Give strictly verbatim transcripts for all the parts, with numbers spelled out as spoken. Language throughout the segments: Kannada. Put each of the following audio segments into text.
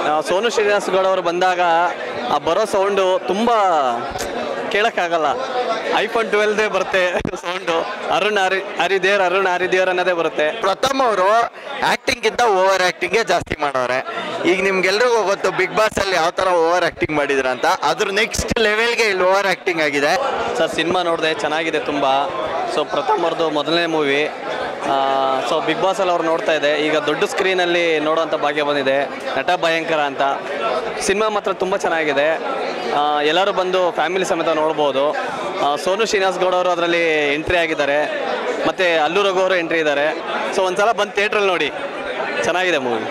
ಸೋನು ಶ್ರೀನಿವಾಸ್ ಗೌಡ ಅವರು ಬಂದಾಗ ಆ ಬರೋ ಸೌಂಡು ತುಂಬ ಕೇಳೋಕ್ಕಾಗಲ್ಲ. ಐಫೋನ್ ಟ್ವೆಲ್ದೇ ಬರುತ್ತೆ ಸೌಂಡು. ಅರುಣ್ ಹರಿ ಹರಿದೇವರ್ ಅರುಣ್ ಹರಿದೇವರ್ ಅನ್ನೋದೇ ಬರುತ್ತೆ. ಪ್ರಥಮ್ ಅವರು ಆ್ಯಕ್ಟಿಂಗಿಂತ ಓವರ್ ಆ್ಯಕ್ಟಿಂಗೇ ಜಾಸ್ತಿ ಮಾಡೋರೆ. ಈಗ ನಿಮ್ಗೆಲ್ರಿಗೂ ಗೊತ್ತು ಬಿಗ್ ಬಾಸ್ ಅಲ್ಲಿ ಯಾವ ಥರ ಓವರ್ ಆ್ಯಕ್ಟಿಂಗ್ ಮಾಡಿದ್ರ ಅಂತ. ಅದ್ರ ನೆಕ್ಸ್ಟ್ ಲೆವೆಲ್ಗೆ ಇಲ್ಲಿ ಓವರ್ ಆ್ಯಕ್ಟಿಂಗ್ ಆಗಿದೆ. ಸರ್ ಸಿನಿಮಾ ನೋಡಿದೆ, ಚೆನ್ನಾಗಿದೆ ತುಂಬ. ಸೊ ಪ್ರಥಮ್ ಅವ್ರದ್ದು ಮೊದಲನೇ ಮೂವಿ. ಸೊ ಬಿಗ್ ಬಾಸಲ್ಲಿ ಅವ್ರು ನೋಡ್ತಾ ಇದೆ. ಈಗ ದೊಡ್ಡ ಸ್ಕ್ರೀನಲ್ಲಿ ನೋಡೋವಂಥ ಭಾಗ್ಯ ಬಂದಿದೆ. ನಟ ಭಯಂಕರ ಅಂತ ಸಿನಿಮಾ ಮಾತ್ರ ತುಂಬ ಚೆನ್ನಾಗಿದೆ. ಎಲ್ಲರೂ ಬಂದು ಫ್ಯಾಮಿಲಿ ಸಮೇತ ನೋಡ್ಬೋದು. ಸೋನು ಶ್ರೀನಿವಾಸ್ ಗೌಡ ಅವರು ಅದರಲ್ಲಿ ಎಂಟ್ರಿ ಆಗಿದ್ದಾರೆ, ಮತ್ತು ಅಲ್ಲು ರಘು ಅವರು ಎಂಟ್ರಿ ಇದ್ದಾರೆ. ಸೊ ಒಂದು ಸಲ ಬಂದು ಥಿಯೇಟ್ರಲ್ಲಿ ನೋಡಿ, ಚೆನ್ನಾಗಿದೆ ಮೂವಿ.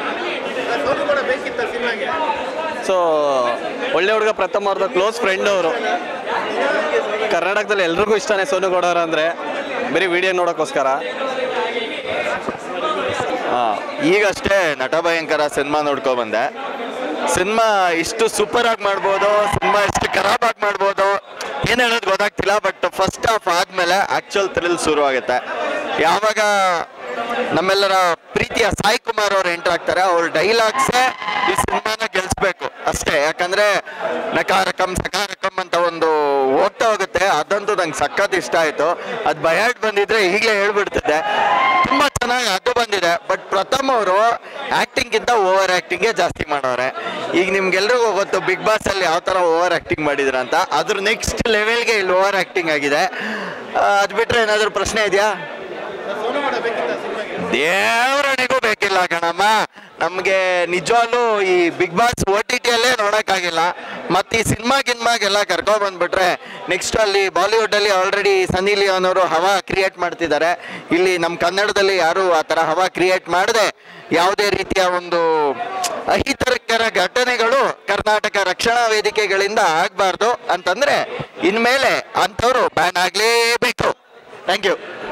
ಸೊ ಒಳ್ಳೆ ಹುಡುಗ ಪ್ರಥಮ್ ಅವ್ರದ್ದು ಕ್ಲೋಸ್ ಫ್ರೆಂಡ್ ಅವರು. ಕರ್ನಾಟಕದಲ್ಲಿ ಎಲ್ರಿಗೂ ಇಷ್ಟನೇ ಸೋನು ಗೌಡ ಅವರು ಅಂದರೆ, ಬರೀ ವಿಡಿಯೋ ನೋಡೋಕ್ಕೋಸ್ಕರ. ಹಾಂ, ಈಗಷ್ಟೇ ನಟ ಭಯಂಕರ ಸಿನಿಮಾ ನೋಡ್ಕೊಬಂದೆ. ಸಿನಿಮಾ ಇಷ್ಟು ಸೂಪರ್ ಆಗಿ ಮಾಡ್ಬೋದು, ಸಿನಿಮಾ ಇಷ್ಟು ಖರಾಬ್ ಆಗಿ ಮಾಡ್ಬೋದು, ಏನು ಹೇಳೋದು ಗೊತ್ತಾಗ್ತಿಲ್ಲ. ಬಟ್ ಫಸ್ಟ್ ಹಾಫ್ ಆದಮೇಲೆ ಆ್ಯಕ್ಚುಯಲ್ ಥ್ರಿಲ್ ಶುರು ಆಗುತ್ತೆ. ಯಾವಾಗ ನಮ್ಮೆಲ್ಲರ ಪ್ರೀತಿಯ ಸಾಯಿ ಕುಮಾರ್ ಅವ್ರು ಎಂಟ್ರ್ ಆಗ್ತಾರೆ, ಅವ್ರ ಡೈಲಾಗ್ಸೇ ಈ ಸಿನಿಮಾನ ಗೆಲ್ಲಿಸ್ಬೇಕು ಅಷ್ಟೇ. ಯಾಕಂದರೆ ನಕಾರಕಂ ಸಕಾರಕಂ ಅಂತ ಒಂದು ಹೋಗ್ತಾ ಹೋಗುತ್ತೆ, ಅದಂತೂ ನಂಗೆ ಸಖತ್ ಇಷ್ಟ ಆಯಿತು. ಅದು ಬಯಾಟ್ ಬಂದಿದ್ರೆ ಈಗಲೇ ಹೇಳ್ಬಿಡ್ತಿದ್ದೆ. ತುಂಬ ಚೆನ್ನಾಗಿ ಅದು ಬಂದಿದೆ. ಬಟ್ ಪ್ರಥಮ್ ಅವರು ಆ್ಯಕ್ಟಿಂಗಿಂತ ಓವರ್ ಆ್ಯಕ್ಟಿಂಗೇ ಜಾಸ್ತಿ ಮಾಡೋರೆ. ಈಗ ನಿಮ್ಗೆಲ್ರಿಗೂ ಗೊತ್ತು ಬಿಗ್ ಬಾಸ್ ಅಲ್ಲಿ ಯಾವ ಥರ ಓವರ್ ಆ್ಯಕ್ಟಿಂಗ್ ಮಾಡಿದ್ರ ಅಂತ. ಅದ್ರ ನೆಕ್ಸ್ಟ್ ಲೆವೆಲ್ಗೆ ಇಲ್ಲಿ ಓವರ್ ಆ್ಯಕ್ಟಿಂಗ್ ಆಗಿದೆ. ಅದು ಬಿಟ್ಟರೆ ಏನಾದರೂ ಪ್ರಶ್ನೆ ಇದೆಯಾ? ದೇವರಣಿಗೂ ಬೇಕಿಲ್ಲ ಕಣಮ್ಮ. ನಮಗೆ ನಿಜವಾಗ್ಲೂ ಈ ಬಿಗ್ ಬಾಸ್ ಓ ಟಿ ಟಿಯಲ್ಲೇ ನೋಡೋಕ್ಕಾಗಿಲ್ಲ. ಮತ್ತು ಈ ಸಿನಿಮಾ ಗಿನ್ಮಾಗೆಲ್ಲ ಕರ್ಕೊಬಂದ್ಬಿಟ್ರೆ ನೆಕ್ಸ್ಟ್ ಅಲ್ಲಿ ಬಾಲಿವುಡ್ಡಲ್ಲಿ ಆಲ್ರೆಡಿ ಸನ್ನಿ ಲಿಯೋನ್ ಅವರು ಹವಾ ಕ್ರಿಯೇಟ್ ಮಾಡ್ತಿದ್ದಾರೆ. ಇಲ್ಲಿ ನಮ್ಮ ಕನ್ನಡದಲ್ಲಿ ಯಾರೂ ಆ ಥರ ಹವಾ ಕ್ರಿಯೇಟ್ ಮಾಡದೆ ಯಾವುದೇ ರೀತಿಯ ಒಂದು ಅಹಿತಕರ ಘಟನೆಗಳು ಕರ್ನಾಟಕ ರಕ್ಷಣಾ ವೇದಿಕೆಗಳಿಂದ ಆಗಬಾರ್ದು ಅಂತಂದರೆ ಇನ್ಮೇಲೆ ಅಂಥವ್ರು ಬ್ಯಾನ್ ಆಗಲೇಬೇಕು. Thank you.